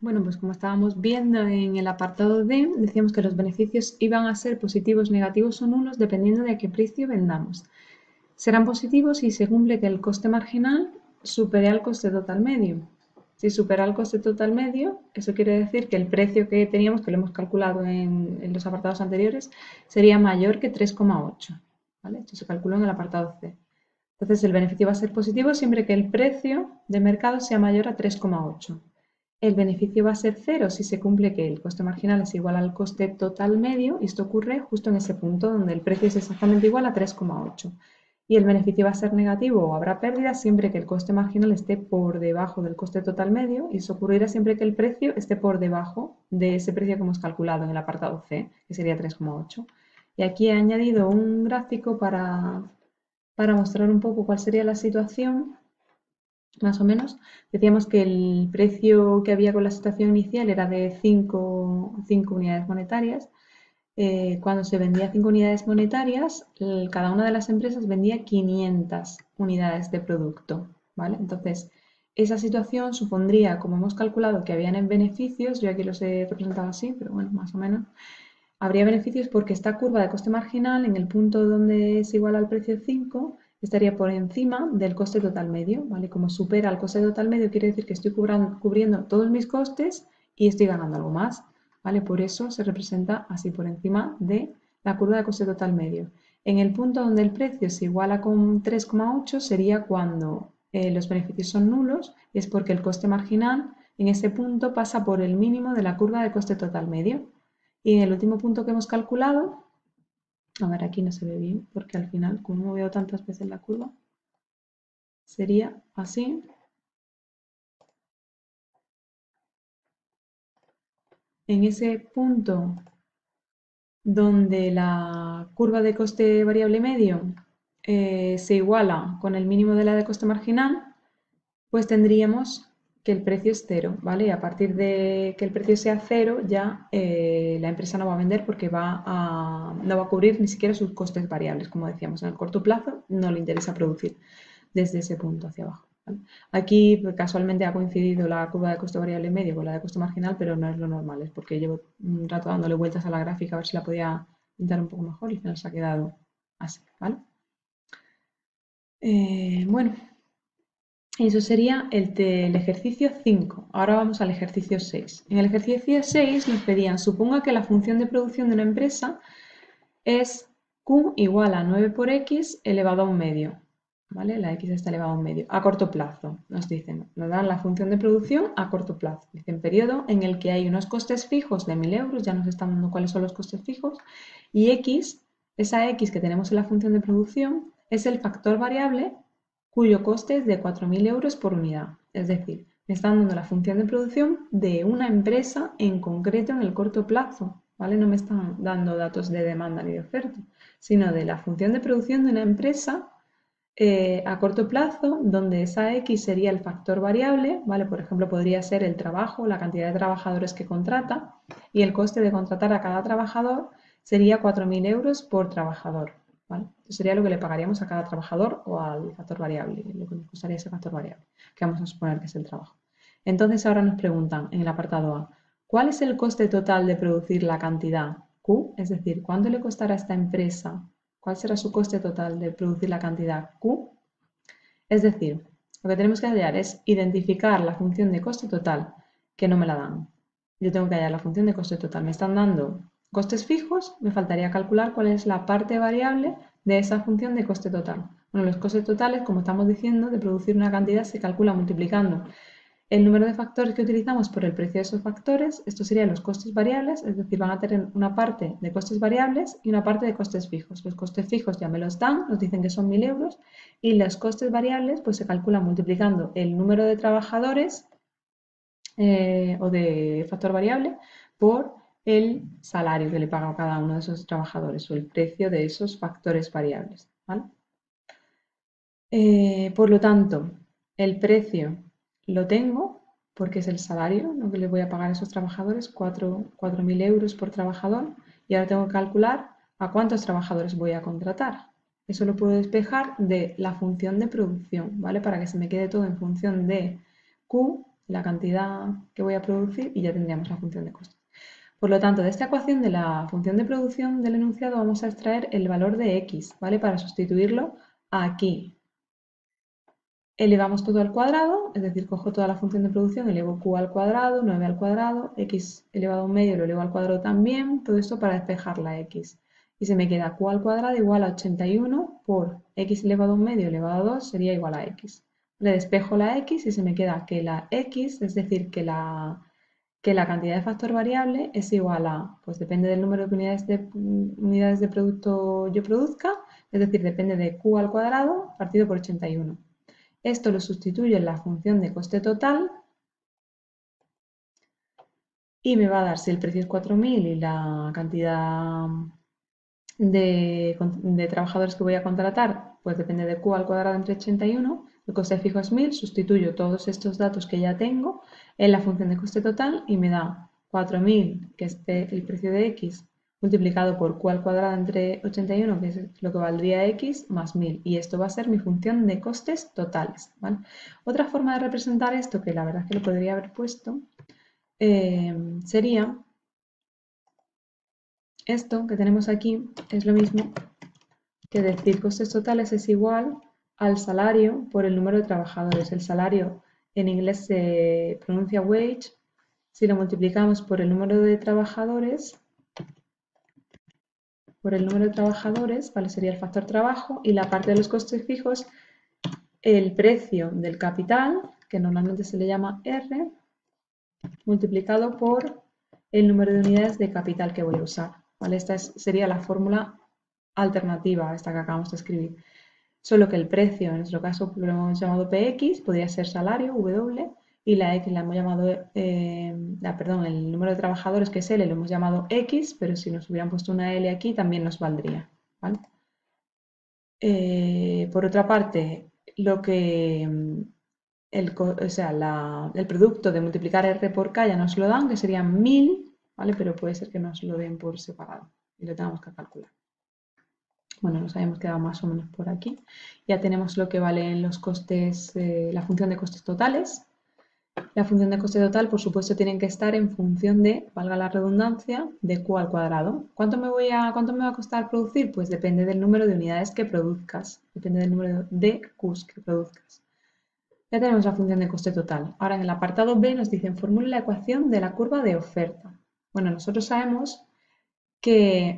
Bueno, pues como estábamos viendo en el apartado D, decíamos que los beneficios iban a ser positivos, negativos o nulos dependiendo de a qué precio vendamos. Serán positivos si se cumple que el coste marginal supere al coste total medio. Si supera el coste total medio, eso quiere decir que el precio que teníamos, que lo hemos calculado en los apartados anteriores, sería mayor que 3,8. ¿Vale? Esto se calculó en el apartado C. Entonces el beneficio va a ser positivo siempre que el precio de mercado sea mayor a 3,8. El beneficio va a ser cero si se cumple que el coste marginal es igual al coste total medio, y esto ocurre justo en ese punto donde el precio es exactamente igual a 3,8. Y el beneficio va a ser negativo o habrá pérdida siempre que el coste marginal esté por debajo del coste total medio, y eso ocurrirá siempre que el precio esté por debajo de ese precio que hemos calculado en el apartado C, que sería 3,8. Y aquí he añadido un gráfico para mostrar un poco cuál sería la situación más o menos. Decíamos que el precio que había con la situación inicial era de 5 unidades monetarias. Cuando se vendía 5 unidades monetarias, cada una de las empresas vendía 500 unidades de producto, ¿vale? Entonces, esa situación supondría, como hemos calculado que habían en beneficios, yo aquí los he representado así, pero bueno, más o menos, habría beneficios porque esta curva de coste marginal, en el punto donde es igual al precio 5, estaría por encima del coste total medio, ¿vale? Como supera el coste total medio, quiere decir que estoy cubriendo todos mis costes y estoy ganando algo más, ¿vale? Por eso se representa así por encima de la curva de coste total medio. En el punto donde el precio se iguala con 3,8 sería cuando los beneficios son nulos, y es porque el coste marginal en ese punto pasa por el mínimo de la curva de coste total medio. Y en el último punto que hemos calculado, a ver, aquí no se ve bien, porque al final, como no veo tantas veces la curva, sería así. En ese punto donde la curva de coste variable medio se iguala con el mínimo de la de coste marginal, pues tendríamos que el precio es cero, ¿vale? Y a partir de que el precio sea cero, ya la empresa no va a vender porque no va a cubrir ni siquiera sus costes variables. Como decíamos, en el corto plazo no le interesa producir desde ese punto hacia abajo, ¿vale? Aquí pues, casualmente ha coincidido la curva de coste variable medio con la de coste marginal, pero no es lo normal, es porque llevo un rato dándole vueltas a la gráfica a ver si la podía pintar un poco mejor y al final se ha quedado así, ¿vale? Bueno, eso sería el ejercicio 5. Ahora vamos al ejercicio 6. En el ejercicio 6 nos pedían, suponga que la función de producción de una empresa es Q igual a 9 por X elevado a un medio. ¿Vale? La X está elevada a un medio. A corto plazo, nos dicen. Nos dan la función de producción a corto plazo. Dicen periodo en el que hay unos costes fijos de 1000 euros, ya nos están dando cuáles son los costes fijos, y X, esa X que tenemos en la función de producción, es el factor variable cuyo coste es de 4000 euros por unidad. Es decir, me están dando la función de producción de una empresa en concreto en el corto plazo, ¿vale? No me están dando datos de demanda ni de oferta, sino de la función de producción de una empresa a corto plazo, donde esa X sería el factor variable, ¿vale? Por ejemplo, podría ser el trabajo, la cantidad de trabajadores que contrata, y el coste de contratar a cada trabajador sería 4000 euros por trabajador, ¿vale? Eso sería lo que le pagaríamos a cada trabajador o al factor variable, lo que nos costaría ese factor variable, que vamos a suponer que es el trabajo. Entonces ahora nos preguntan en el apartado A, ¿cuál es el coste total de producir la cantidad Q? Es decir, ¿cuánto le costará a esta empresa? ¿Cuál será su coste total de producir la cantidad Q? Es decir, lo que tenemos que hallar es identificar la función de coste total, que no me la dan. Yo tengo que hallar la función de coste total. Me están dando costes fijos, me faltaría calcular cuál es la parte variable de esa función de coste total. Bueno, los costes totales, como estamos diciendo, de producir una cantidad se calcula multiplicando el número de factores que utilizamos por el precio de esos factores. Estos serían los costes variables, es decir, van a tener una parte de costes variables y una parte de costes fijos. Los costes fijos ya me los dan, nos dicen que son 1000 euros, y los costes variables pues se calculan multiplicando el número de trabajadores o de factor variable por el salario que le paga a cada uno de esos trabajadores o el precio de esos factores variables, ¿vale? Por lo tanto, el precio lo tengo porque es el salario, lo que le voy a pagar a esos trabajadores, 4.000 euros por trabajador, y ahora tengo que calcular a cuántos trabajadores voy a contratar. Eso lo puedo despejar de la función de producción, ¿vale? Para que se me quede todo en función de Q la cantidad que voy a producir y ya tendríamos la función de costes. Por lo tanto, de esta ecuación de la función de producción del enunciado vamos a extraer el valor de x, ¿vale? Para sustituirlo aquí. Elevamos todo al cuadrado, es decir, cojo toda la función de producción, elevo q al cuadrado, 9 al cuadrado, x elevado a un medio lo elevo al cuadrado también, todo esto para despejar la x. Y se me queda q al cuadrado igual a 81 por x elevado a un medio elevado a 2 sería igual a x. Le despejo la x y se me queda que la x, es decir, que la cantidad de factor variable es igual a, pues depende del número de unidades de producto yo produzca, es decir, depende de q al cuadrado partido por 81. Esto lo sustituyo en la función de coste total y me va a dar, si el precio es 4.000 y la cantidad de trabajadores que voy a contratar, pues depende de q al cuadrado entre 81, el coste fijo es 1.000, sustituyo todos estos datos que ya tengo en la función de coste total y me da 4.000, que es el precio de x, multiplicado por q al cuadrado entre 81, que es lo que valdría x, más 1.000. Y esto va a ser mi función de costes totales, ¿vale? Otra forma de representar esto, que la verdad es que lo podría haber puesto, sería esto que tenemos aquí, es lo mismo que decir costes totales es igual al salario por el número de trabajadores. El salario en inglés se pronuncia wage. Si lo multiplicamos por el número de trabajadores, ¿vale? Sería el factor trabajo, y la parte de los costes fijos, el precio del capital, que normalmente se le llama R, multiplicado por el número de unidades de capital que voy a usar, ¿vale? Esta sería la fórmula alternativa a esta que acabamos de escribir. Solo que el precio, en nuestro caso lo hemos llamado PX, podría ser salario, W, y la X la hemos llamado, el número de trabajadores, que es L, lo hemos llamado X, pero si nos hubieran puesto una L aquí también nos valdría, ¿vale? Por otra parte, lo que el producto de multiplicar R por K ya nos lo dan, que serían 1.000, ¿vale? Pero puede ser que nos lo den por separado y lo tengamos que calcular. Bueno, nos habíamos quedado más o menos por aquí. Ya tenemos lo que valen los costes, la función de costes totales. La función de coste total, por supuesto, tienen que estar en función de, valga la redundancia, de q al cuadrado. ¿Cuánto me va a costar producir? Pues depende del número de unidades que produzcas, depende del número de qs que produzcas. Ya tenemos la función de coste total. Ahora en el apartado B nos dicen formule la ecuación de la curva de oferta. Bueno, nosotros sabemos que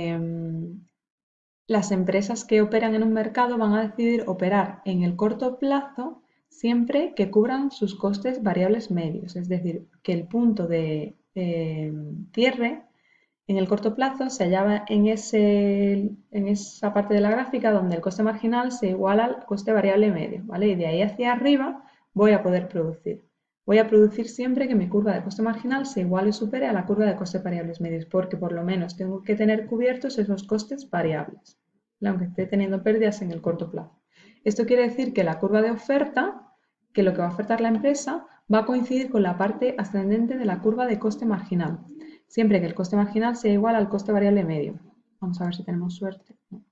las empresas que operan en un mercado van a decidir operar en el corto plazo siempre que cubran sus costes variables medios, es decir, que el punto de cierre en el corto plazo se hallaba en esa parte de la gráfica donde el coste marginal se iguala al coste variable medio, ¿vale? Y de ahí hacia arriba voy a poder producir. Voy a producir siempre que mi curva de coste marginal se iguale o supere a la curva de costes variables medios, porque por lo menos tengo que tener cubiertos esos costes variables, aunque esté teniendo pérdidas en el corto plazo. Esto quiere decir que la curva de oferta, que lo que va a ofertar la empresa, va a coincidir con la parte ascendente de la curva de coste marginal, siempre que el coste marginal sea igual al coste variable medio. Vamos a ver si tenemos suerte.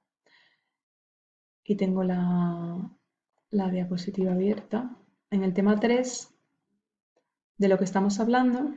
Aquí tengo la diapositiva abierta. En el tema 3, de lo que estamos hablando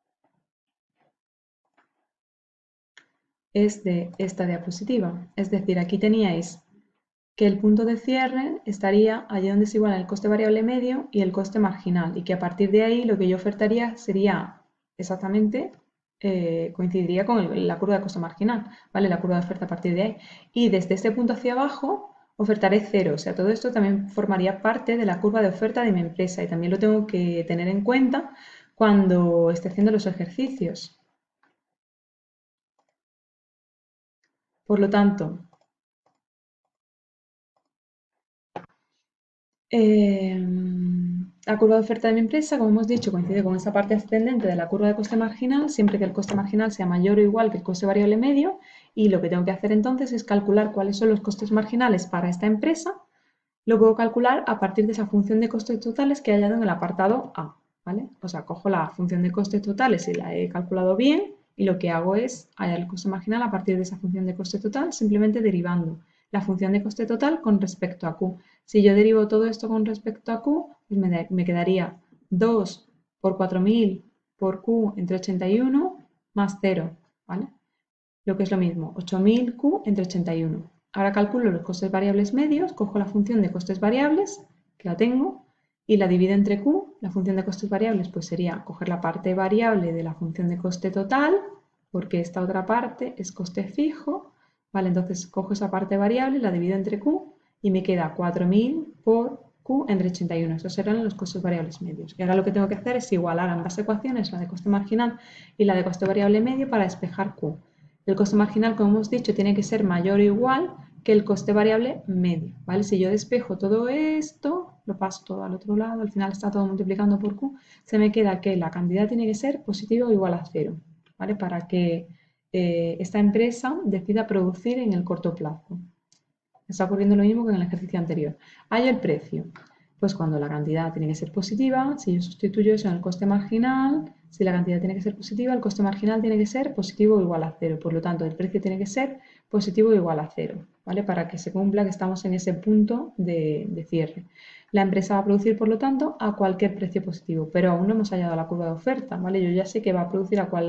es de esta diapositiva. Es decir, aquí teníais que el punto de cierre estaría allí donde se iguala el coste variable medio y el coste marginal, y que a partir de ahí lo que yo ofertaría sería exactamente, coincidiría con la curva de coste marginal, ¿vale? La curva de oferta a partir de ahí. Y desde este punto hacia abajo ofertaré cero, o sea, todo esto también formaría parte de la curva de oferta de mi empresa, y también lo tengo que tener en cuenta cuando esté haciendo los ejercicios. Por lo tanto, la curva de oferta de mi empresa, como hemos dicho, coincide con esa parte ascendente de la curva de coste marginal, siempre que el coste marginal sea mayor o igual que el coste variable medio, y lo que tengo que hacer entonces es calcular cuáles son los costes marginales para esta empresa. Lo puedo calcular a partir de esa función de costes totales que he hallado en el apartado A, ¿vale? O sea, cojo la función de costes totales y la he calculado bien, y lo que hago es hallar el coste marginal a partir de esa función de coste total, simplemente derivando la función de coste total con respecto a Q. Si yo derivo todo esto con respecto a Q, pues me quedaría 2 por 4.000 por Q entre 81 más 0, ¿vale? Lo que es lo mismo, 8.000 Q entre 81. Ahora calculo los costes variables medios, cojo la función de costes variables, que la tengo, y la divido entre Q. La función de costes variables pues sería coger la parte variable de la función de coste total, porque esta otra parte es coste fijo, ¿vale? Entonces cojo esa parte variable, la divido entre Q y me queda 4.000 por Q entre 81. Estos serán los costes variables medios. Y ahora lo que tengo que hacer es igualar ambas ecuaciones, la de coste marginal y la de coste variable medio, para despejar Q. El coste marginal, como hemos dicho, tiene que ser mayor o igual que el coste variable medio, ¿vale? Si yo despejo todo esto, lo paso todo al otro lado, al final está todo multiplicando por Q, se me queda que la cantidad tiene que ser positiva o igual a 0, ¿vale? Para que esta empresa decida producir en el corto plazo. Está ocurriendo lo mismo que en el ejercicio anterior. Hay el precio. Pues cuando la cantidad tiene que ser positiva, si yo sustituyo eso en el coste marginal, si la cantidad tiene que ser positiva, el coste marginal tiene que ser positivo o igual a 0. Por lo tanto, el precio tiene que ser positivo o igual a 0, ¿vale? Para que se cumpla que estamos en ese punto de cierre. La empresa va a producir, por lo tanto, a cualquier precio positivo, pero aún no hemos hallado la curva de oferta, ¿vale? Yo ya sé que va a producir a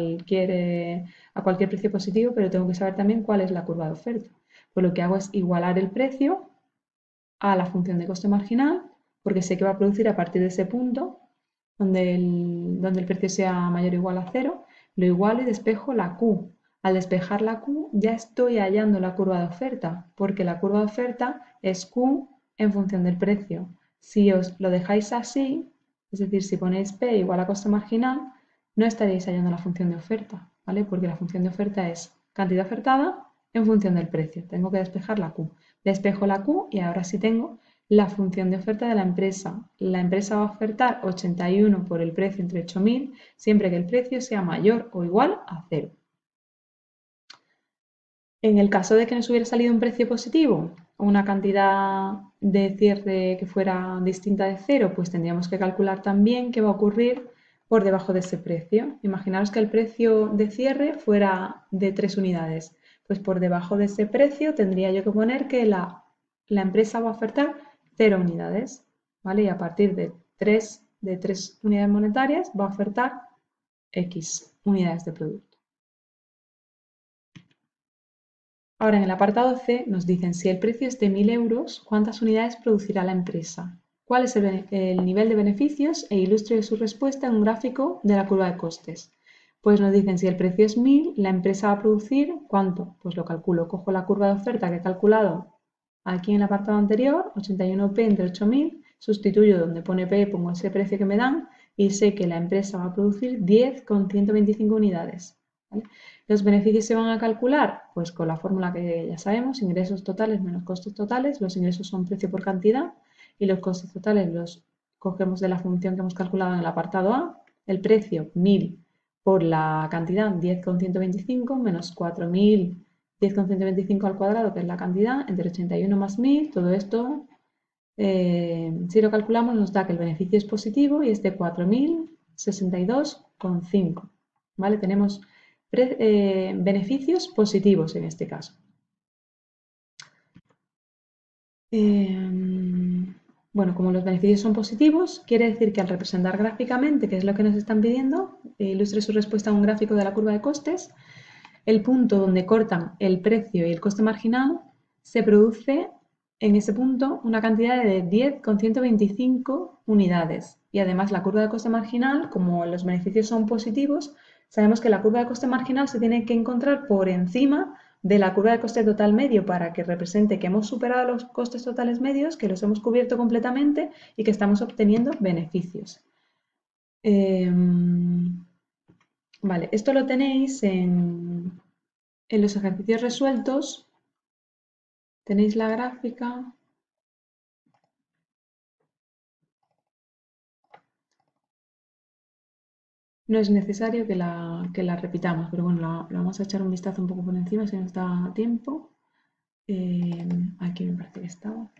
cualquier precio positivo, pero tengo que saber también cuál es la curva de oferta. Pues lo que hago es igualar el precio a la función de coste marginal, porque sé que va a producir a partir de ese punto donde el precio sea mayor o igual a 0, lo igualo y despejo la Q. Al despejar la Q ya estoy hallando la curva de oferta, porque la curva de oferta es Q en función del precio. Si os lo dejáis así, es decir, si ponéis P igual a coste marginal, no estaréis hallando la función de oferta, ¿vale? Porque la función de oferta es cantidad ofertada en función del precio. Tengo que despejar la Q. Despejo la Q y ahora sí tengo la función de oferta de la empresa. La empresa va a ofertar 81 por el precio entre 8.000, siempre que el precio sea mayor o igual a 0. En el caso de que nos hubiera salido un precio positivo, una cantidad de cierre que fuera distinta de 0, pues tendríamos que calcular también qué va a ocurrir por debajo de ese precio. Imaginaros que el precio de cierre fuera de 3 unidades. Pues por debajo de ese precio tendría yo que poner que la empresa va a ofertar 0 unidades, ¿vale? Y a partir de 3 unidades monetarias va a ofertar X unidades de producto. Ahora en el apartado C nos dicen si el precio es de 1.000 euros, ¿cuántas unidades producirá la empresa? ¿Cuál es el nivel de beneficios? E ilustre su respuesta en un gráfico de la curva de costes. Pues nos dicen si el precio es 1.000, la empresa va a producir ¿cuánto? Pues lo calculo, cojo la curva de oferta que he calculado aquí en el apartado anterior, 81p entre 8.000, sustituyo donde pone P, pongo ese precio que me dan y sé que la empresa va a producir 10,125 unidades, ¿vale? Los beneficios se van a calcular pues con la fórmula que ya sabemos, ingresos totales menos costes totales. Los ingresos son precio por cantidad y los costes totales los cogemos de la función que hemos calculado en el apartado A. El precio 1.000 por la cantidad 10,125 menos 4.000 10,125 al cuadrado, que es la cantidad, entre 81 más 1.000, todo esto, si lo calculamos, nos da que el beneficio es positivo y es de 4.062,5. ¿Vale? Tenemos beneficios positivos en este caso. Bueno, como los beneficios son positivos, quiere decir que al representar gráficamente, que es lo que nos están pidiendo, ilustre su respuesta a un gráfico de la curva de costes, el punto donde cortan el precio y el coste marginal, se produce en ese punto una cantidad de 10,125 unidades. Y además la curva de coste marginal, como los beneficios son positivos, sabemos que la curva de coste marginal se tiene que encontrar por encima de la curva de coste total medio para que represente que hemos superado los costes totales medios, que los hemos cubierto completamente y que estamos obteniendo beneficios. Vale, esto lo tenéis en los ejercicios resueltos. Tenéis la gráfica. No es necesario que la repitamos, pero bueno, la vamos a echar un vistazo un poco por encima si nos da tiempo. Aquí me parece que estaba.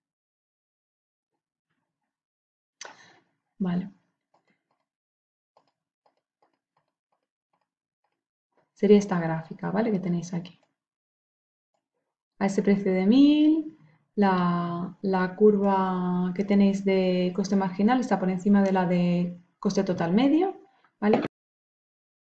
Vale. Sería esta gráfica, ¿vale? Que tenéis aquí. A ese precio de 1.000, la curva que tenéis de coste marginal está por encima de la de coste total medio, ¿vale?